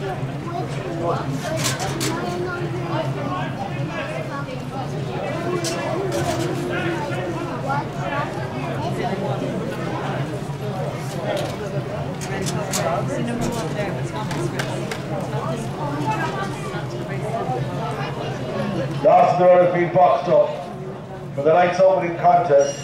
Last door has been boxed up for the night's opening contest.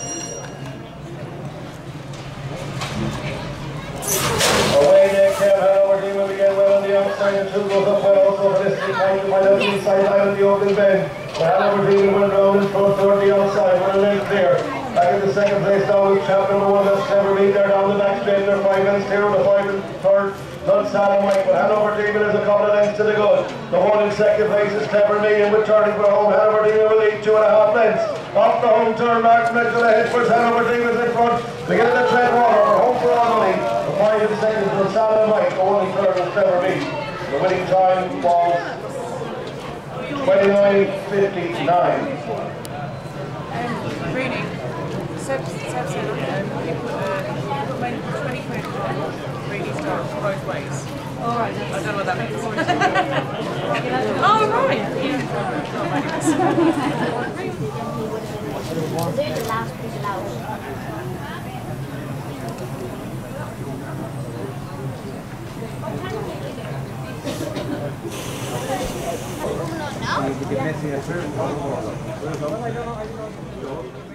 Away there, Kev Hanover team will begin well on the outside and two goes up well also for this time to find out the inside line of the opening bend. The Hanover team will win round in front toward the outside, one length clear. Back in the second place now is chap number 1, that's Clever Mead. They're down the back straight, they're 5 lengths clear of the 5 and third. Salam Mike, but Hanover Demon is a couple of lengths to the good. The one in second place is Clever Mead, and with turning for home, Hanover Demon will lead 2.5 lengths. Off the home turn, Martin Mitchell ahead for Hanover Demon in front. They get the Treadwater for home for all money. The 5 in second for Salam Mike, the one in third is Clever Mead. The winning time was 29:59. Reading. Seb said he put 20 quid reading start both ways. Alright. I don't know what that means. Oh, right. They're the last people out. No?